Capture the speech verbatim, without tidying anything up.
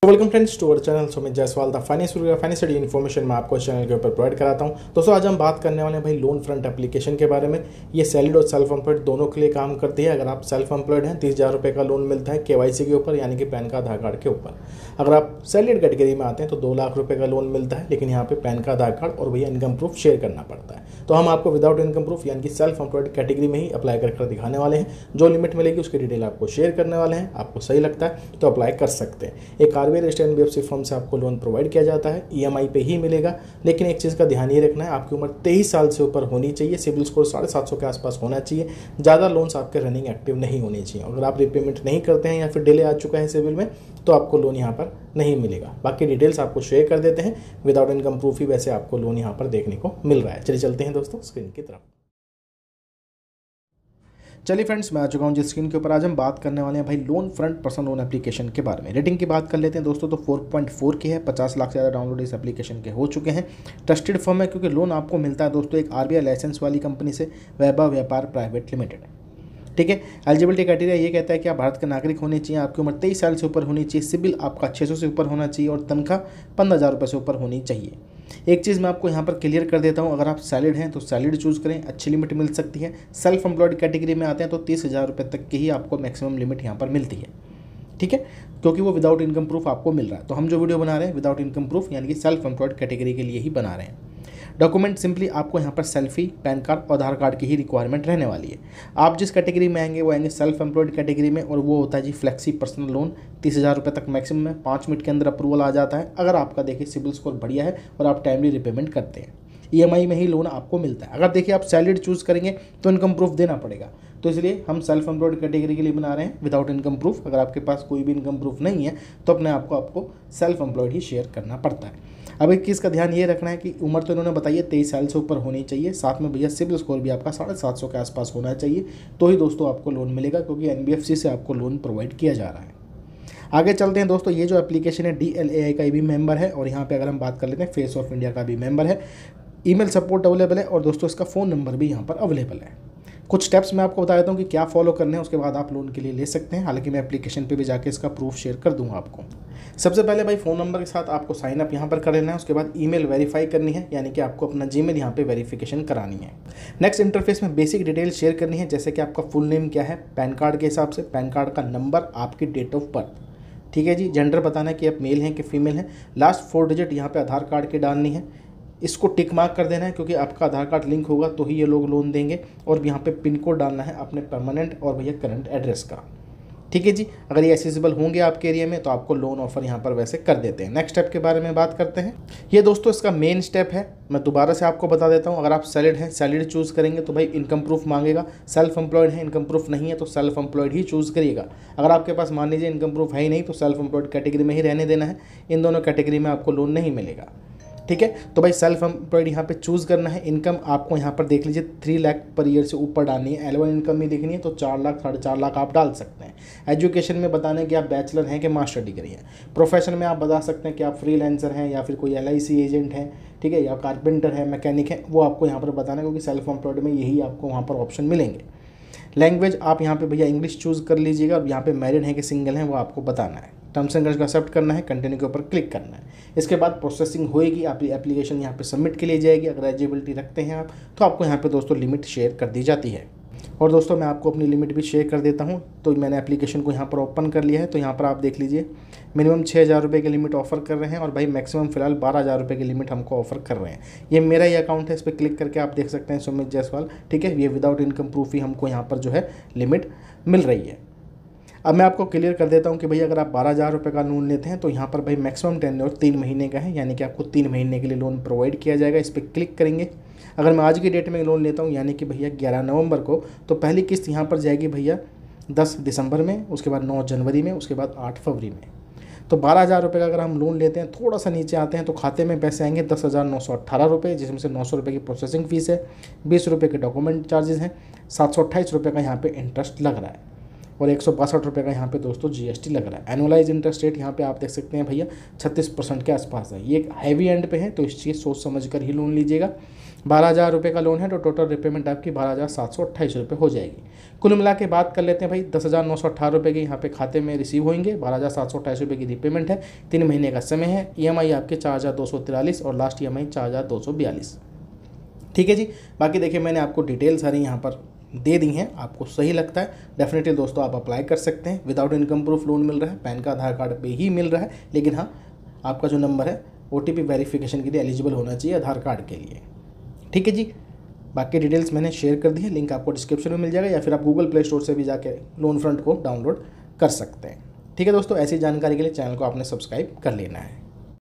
Welcome friends to our channel Sumit Jaiswal the finance finance study information मैं आपको channel के ऊपर प्रोवाइड कराता हूं। दोस्तों आज हम बात करने वाले हैं भाई लोन फ्रंट एप्लीकेशन के बारे में। ये सैलरीड और सेल्फ एम्प्लॉयड दोनों के लिए काम करती है। अगर आप सेल्फ एम्प्लॉयड हैं तीस हज़ार रुपये का लोन मिलता है केवाईसी के ऊपर, यानी कि पैन का आधार कार्ड के ऊपर। अगर आप सैलरीड कैटेगरी में आते हैं तो दो लाख रुपये का लोन मिलता है, लेकिन यहाँ पे पैन का आधार कार्ड और भैया इनकम प्रूफ शेयर करना पड़ता है। तो हम आपको विदाउट इनकम प्रूफ यानी कि सेल्फ एम्प्लॉयड कैटेगरी में ही अप्लाई कर दिखाने वाले हैं। जो लिमिट मिलेगी उसकी डिटेल आपको शेयर करने वाले हैं। आपको सही लगता है तो अप्लाई कर सकते हैं। एक आरबीआई रजिस्टर्ड एनबीएफसी फर्म से आपको लोन प्रोवाइड किया जाता है, ईएमआई पे ही मिलेगा। लेकिन एक चीज़ का ध्यान ये रखना है, आपकी उम्र तेईस साल से ऊपर होनी चाहिए, सिबिल स्कोर साढ़े सात सौ के आसपास होना चाहिए, ज़्यादा लोन्स आपके रनिंग एक्टिव नहीं होने चाहिए। अगर आप रिपेमेंट नहीं करते हैं या फिर डिले आ चुका है सिबिल में तो आपको लोन यहाँ पर नहीं मिलेगा। बाकी डिटेल्स आपको शेयर कर देते हैं। विदाउट इनकम प्रूफ ही वैसे आपको लोन यहाँ पर देखने को मिल रहा है। चलिए चलते हैं दोस्तों स्क्रीन की तरफ। चलिए फ्रेंड्स, मैं आ चुका हूँ जिस स्क्रीन के ऊपर। आज हम बात करने वाले हैं भाई loan front personal loan application के बारे में। रेटिंग की बात कर लेते हैं दोस्तों, तो चार पॉइंट चार की है। पचास लाख से ज़्यादा डाउनलोड इस एप्लीकेशन के हो चुके हैं। ट्रस्टेड फर्म है क्योंकि लोन आपको मिलता है दोस्तों एक आरबीआई लाइसेंस वाली कंपनी से, वैभव व्यापार प्राइवेट लिमिटेड। ठीक है, एलिजिबिलिटी क्राइटेरिया ये कहता है कि आप भारत के नागरिक होने चाहिए, आपकी उम्र तेईस साल से ऊपर होनी चाहिए, सिबिल आपका छः सौ से ऊपर होना चाहिए और तनख्वाह पंद्रह हज़ार रुपये से ऊपर होनी चाहिए। एक चीज़ मैं आपको यहाँ पर क्लियर कर देता हूँ, अगर आप सैलरीड हैं तो सैलरीड चूज़ करें, अच्छी लिमिट मिल सकती है। सेल्फ एम्प्लॉयड कैटेगरी में आते हैं तो तीस हज़ार रुपये तक की ही आपको मैक्सिमम लिमिट यहाँ पर मिलती है। ठीक है, क्योंकि वो विदाउट इनकम प्रूफ आपको मिल रहा है। तो हम जो वीडियो बना रहे हैं विदाउट इनकम प्रूफ यानी कि सेल्फ एम्प्लॉयड कैटेगरी के लिए ही बना रहे हैं। डॉक्यूमेंट सिंपली आपको यहाँ पर सेल्फी, पैन कार्ड और आधार कार्ड की ही रिक्वायरमेंट रहने वाली है। आप जिस कैटेगरी में आएंगे वो आएंगे सेल्फ एम्प्लॉयड कैटेगरी में, और वो होता है जी फ्लेक्सी पर्सनल लोन। तीस हज़ार रुपये तक मैक्सिमम में, पाँच मिनट के अंदर अप्रूवल आ जाता है अगर आपका देखिए सिबिल स्कोर बढ़िया है और आप टाइमली रिपेमेंट करते हैं। ईएमआई में ही लोन आपको मिलता है। अगर देखिए आप सैलरीड चूज़ करेंगे तो इनकम प्रूफ देना पड़ेगा, तो इसलिए हम सेल्फ एम्प्लॉयड कैटेगरी के लिए बना रहे हैं विदाउट इनकम प्रूफ। अगर आपके पास कोई भी इनकम प्रूफ नहीं है तो अपने आपको आपको सेल्फ एम्प्लॉयड ही शेयर करना पड़ता है। अब एक चीज़ का ध्यान ये रखना है कि उम्र तो इन्होंने बताई है तेईस साल से ऊपर होनी चाहिए, साथ में भैया सिबिल स्कोर भी आपका साढ़े सात सौ के आसपास होना चाहिए, तो ही दोस्तों आपको लोन मिलेगा, क्योंकि एनबीएफसी से आपको लोन प्रोवाइड किया जा रहा है। आगे चलते हैं दोस्तों, ये जो एप्लीकेशन है डीएलएआई का भी मेंबर है, और यहाँ पे अगर हम बात कर लेते हैं फेस ऑफ इंडिया का भी मेंबर है। ईमेल सपोर्ट अवेलेबल है और दोस्तों इसका फ़ोन नंबर भी यहाँ पर अवेलेबल है। कुछ स्टेप्स मैं आपको बता देता हूँ कि क्या फॉलो करने हैं, उसके बाद आप लोन के लिए ले सकते हैं। हालांकि मैं एप्लीकेशन पे भी जाके इसका प्रूफ शेयर कर दूंगा आपको। सबसे पहले भाई फ़ोन नंबर के साथ आपको साइन अप यहाँ पर कर लेना है। उसके बाद ईमेल वेरीफाई करनी है, यानी कि आपको अपना जीमेल यहाँ पे वेरिफिकेशन करानी है। नेक्स्ट इंटरफेस में बेसिक डिटेल शेयर करनी है, जैसे कि आपका फुल नेम क्या है पैन कार्ड के हिसाब से, पैन कार्ड का नंबर, आपकी डेट ऑफ बर्थ। ठीक है जी, जेंडर बताना है कि आप मेल हैं कि फीमेल हैं। लास्ट फोर डिजिट यहाँ पर आधार कार्ड के डालनी है। इसको टिक मार्क कर देना है क्योंकि आपका आधार कार्ड लिंक होगा तो ही ये लोग लोन देंगे। और यहाँ पे पिन कोड डालना है अपने परमानेंट और भैया करंट एड्रेस का। ठीक है जी, अगर ये एक्सेसिबल होंगे आपके एरिया में तो आपको लोन ऑफर यहाँ पर वैसे कर देते हैं। नेक्स्ट स्टेप के बारे में बात करते हैं। ये दोस्तों इसका मेन स्टेप है, मैं दोबारा से आपको बता देता हूँ। अगर आप सैलरीड हैं, सैलरीड चूज़ करेंगे तो भाई इनकम प्रूफ मांगेगा। सेल्फ एम्प्लॉयड है, इनकम प्रूफ नहीं है तो सेल्फ एम्प्लॉयड ही चूज़ करिएगा। अगर आपके पास मान लीजिए इनकम प्रूफ है ही नहीं तो सेल्फ एम्प्लॉयड कैटेगरी में ही रहने देना है। इन दोनों कैटेगरी में आपको लोन नहीं मिलेगा। ठीक है, तो भाई सेल्फ एम्प्लॉयड यहाँ पे चूज़ करना है। इनकम आपको यहाँ पर देख लीजिए थ्री लाख पर ईयर से ऊपर डालनी है। एलवन इनकम ही लिखनी है तो चार लाख साढ़े चार लाख आप डाल सकते हैं। एजुकेशन में बताना है कि आप बैचलर हैं कि मास्टर डिग्री है। प्रोफेशन में आप बता सकते हैं कि आप फ्रीलांसर हैं या फिर कोई एलआईसी एजेंट हैं, ठीक है, या कारपेंटर है, मैकेनिक है, वो आपको यहाँ पर बताना है, क्योंकि सेल्फ एम्प्लॉयड में यही आपको वहाँ पर ऑप्शन मिलेंगे। लैंग्वेज आप यहाँ पे भैया इंग्लिश चूज़ कर लीजिएगा, और यहाँ पे मैरिड हैं कि सिंगल हैं वो आपको बताना है। टर्म्स एंड कंडीशन को एक्सेप्ट करना है, कंटिन्यू के ऊपर क्लिक करना है। इसके बाद प्रोसेसिंग होएगी, आपकी एप्लीकेशन यहाँ पे सबमिट के लिए जाएगी। अगर एलिजिबिलिटी रखते हैं आप तो आपको यहाँ पे दोस्तों लिमिट शेयर कर दी जाती है। और दोस्तों मैं आपको अपनी लिमिट भी शेयर कर देता हूँ। तो मैंने एप्लीकेशन को यहाँ पर ओपन कर लिया है, तो यहाँ पर आप देख लीजिए मिनिमम छः हज़ार रुपये की लिमिट ऑफर कर रहे हैं, और भाई मैक्सिमम फिलहाल बारह हज़ार रुपये की लिमिट हमको ऑफर कर रहे हैं। ये मेरा ही अकाउंट है, इस पर क्लिक करके आप देख सकते हैं सुमित जायसवाल। ठीक है, ये विदाउट इनकम प्रूफ ही हमको यहाँ पर जो है लिमिट मिल रही है। अब मैं आपको क्लियर कर देता हूँ कि भैया अगर आप बारह हज़ार रुपये का लोन लेते हैं तो यहाँ पर भाई मैक्सिमम टेन्योर तीन महीने का है, यानी कि आपको तीन महीने के लिए लोन प्रोवाइड किया जाएगा। इस पर क्लिक करेंगे। अगर मैं आज की डेट में लोन लेता हूँ यानी कि भैया ग्यारह नवंबर को, तो पहली किस्त यहाँ पर जाएगी भैया दस दिसंबर में, उसके बाद नौ जनवरी में, उसके बाद आठ फरवरी में। तो बारह हज़ार रुपये का अगर हम लोन लेते हैं, थोड़ा सा नीचे आते हैं तो खाते में पैसे आएंगे दस हज़ार नौ सौ अट्ठारह रुपये, जिसमें से नौ सौ रुपये की प्रोसेसिंग फ़ीस है, बीस रुपये के डॉक्यूमेंट चार्जेस हैं, सात सौ अट्ठाईस रुपये का यहाँ पे इंटरेस्ट लग रहा है। और एक सौ बासठ रुपये का यहाँ पे दोस्तों जीएसटी लग रहा है। एनुअलाइज इंटरेस्ट रेट यहाँ पे आप देख सकते हैं भैया छत्तीस परसेंट के आसपास है। ये एक हैवी एंड पे है, तो इस चीज़ सोच समझ कर ही लोन लीजिएगा। बारह हज़ार रुपये का लोन है तो टोटल रिपेमेंट आपकी बारह हज़ार सात सौ अट्ठाईस रुपये हो जाएगी। कुल मिला के बात कर लेते हैं भाई, दस हज़ार नौ सौ अट्ठारह रुपये के यहाँ पे खाते में रिसीव होंगे, बारह हज़ार सात सौ अट्ठाईस रुपये की रिपेमेंट है, तीन महीने का समय है। ईएमआई आपके चार हज़ार दो सौ तिरालीस और लास्ट ईएमआई चार हज़ार दो सौ बयालीस। ठीक है जी। बाकी देखिए मैंने आपको डिटेल सारी यहाँ पर दे दी हैं, आपको सही लगता है डेफिनेटली दोस्तों आप अप्लाई कर सकते हैं। विदाउट इनकम प्रूफ लोन मिल रहा है, पैन का आधार कार्ड पे ही मिल रहा है, लेकिन हाँ आपका जो नंबर है ओटीपी वेरिफिकेशन के लिए एलिजिबल होना चाहिए आधार कार्ड के लिए। ठीक है जी। बाकी डिटेल्स मैंने शेयर कर दी है, लिंक आपको डिस्क्रिप्शन में मिल जाएगा या फिर आप गूगल प्ले स्टोर से भी जाके लोन फ्रंट को डाउनलोड कर सकते हैं। ठीक है दोस्तों, ऐसी जानकारी के लिए चैनल को आपने सब्सक्राइब कर लेना है।